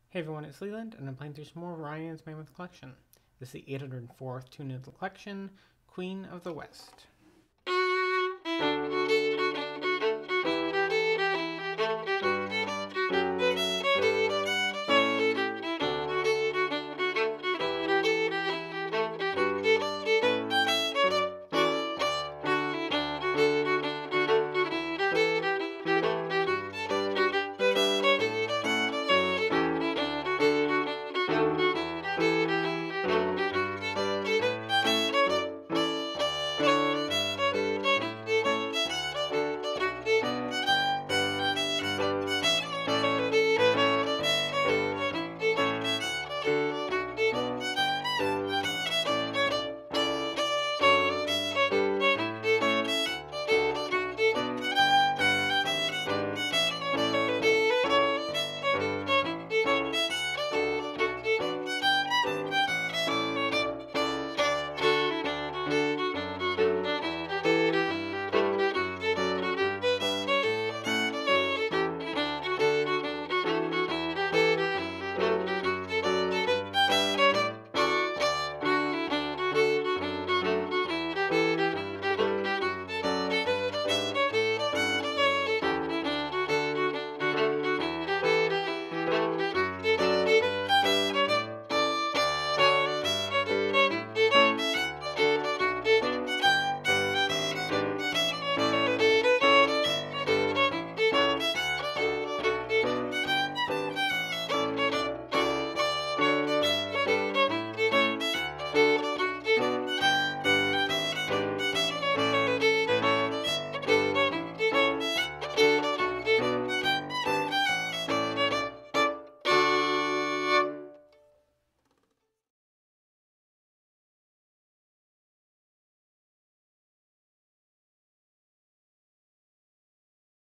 Hey everyone, it's Leland, and I'm playing through some more Ryan's Mammoth collection. This is the 804th tune of the collection, Queen of the West.